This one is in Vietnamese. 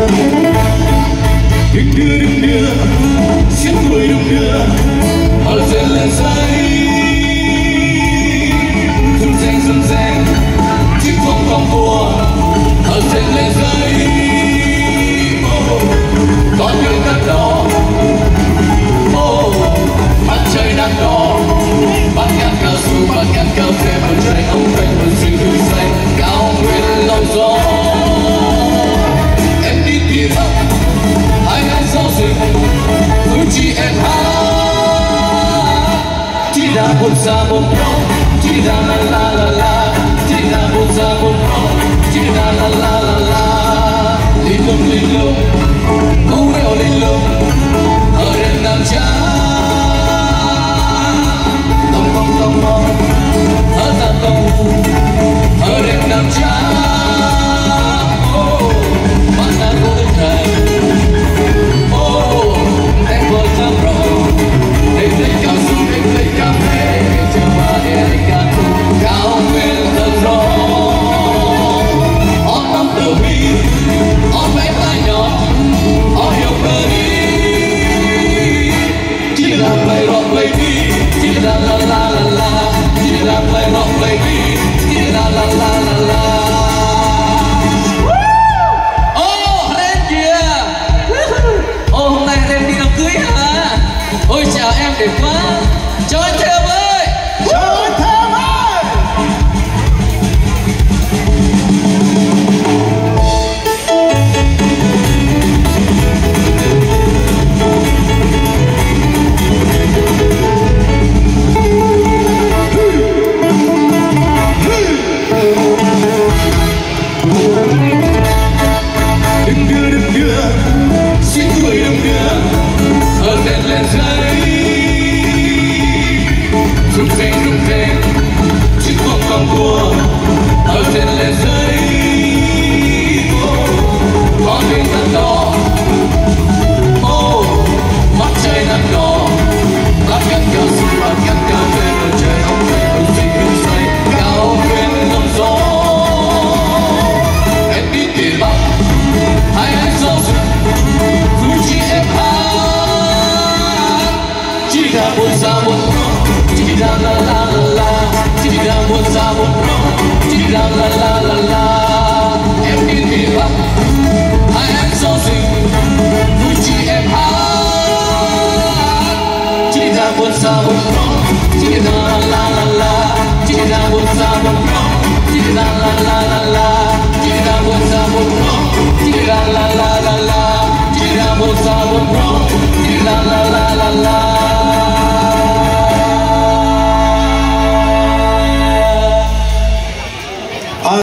đừng đưa xiết đuôi đừng đưa họ dần lên giấy rung reng chiếc vòng vòng vua họ dần lên giấy có những cát đỏ mặt trời nắng đỏ bắt ngắt cao su bắt ngắt cao xe bầu trời ông quanh một xinh hương xanh cao nguyên lòng gió em đi tìm hai anh giao dịch với chị em hát chỉ là một già một rong chỉ là la la la la chỉ là một già một rong chỉ là la la la la linh lung u đeo linh lung ở đêm nam cha tông tông tông tông ở ta tông ở đêm nam cha bạn đã cố tình thề em vừa thơm rồi em lấy cao su em lấy cà phê cho ba em lấy cà phê cao nguyên thật rõ ó tắm tờ mi ó bé tay nhỏ ó hiểu cơ đi chỉ là play rock baby chỉ là la la la la chỉ là play rock baby chỉ là la la la la. Hôm nay em đi đám cưới hả? Ôi chào em đẹp quá. Chào anh Thơm ơi. Chào anh Thơm ơi. Đừng đưa xin người đừng đưa ở đèn lên giấy rung reng chiếc vòng vòng cua ở đèn lên giấy có đêm nắng đỏ mặt trời nắng đỏ bắt ngắt cao su bắt ngắt cao phê bầu trời ông quay bầu xinh hương say cao nguyên lòng gió em đi tìm bắc hai anh giao dịch với chị em hát chỉ là một già một rong chỉ là la la la la chỉ là một già một rong chỉ là la la la la em đi tìm bắc hai anh giao dịch với chị em hát chỉ là một già một rong chỉ là la la la la chỉ là một già một rong chỉ là la la la la